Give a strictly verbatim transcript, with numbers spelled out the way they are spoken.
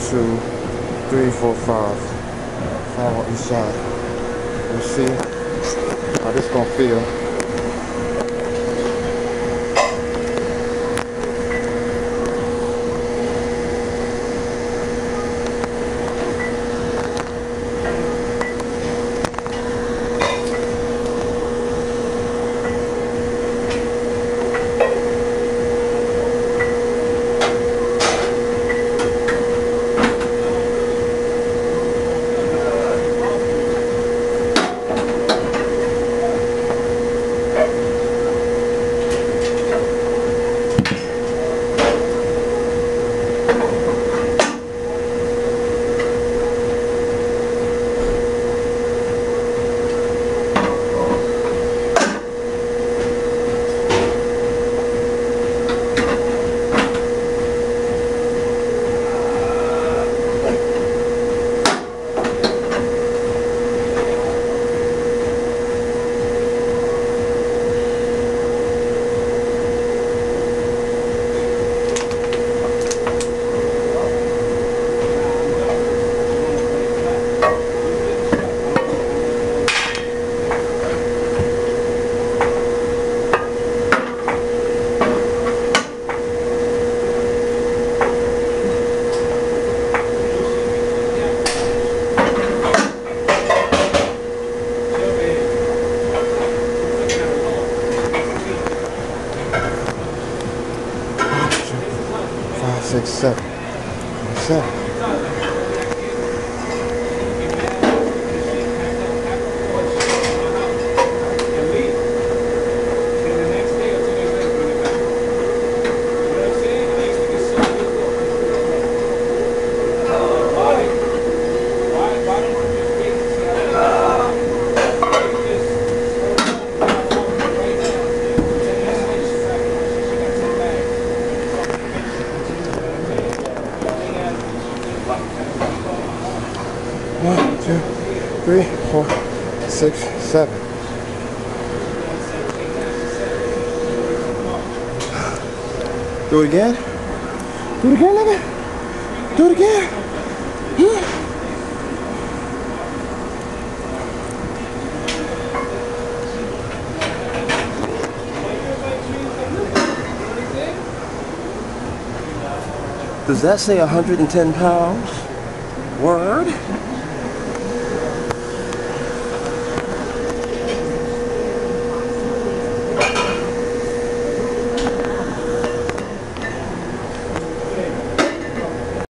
two, three, four, five. Five on each side. Let's see how this gonna feel. Six, seven, seven. One, two, three, four, six, seven. Do it again. Do it again, nigga. Do it again. Hmm. Does that say one hundred ten pounds? Word?